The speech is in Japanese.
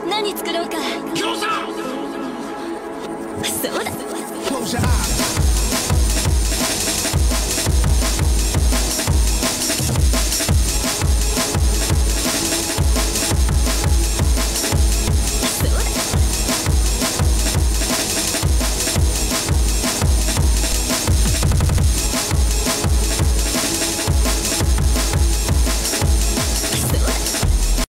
何作ろうか。 餃子。 そうだ。 Close your eyes.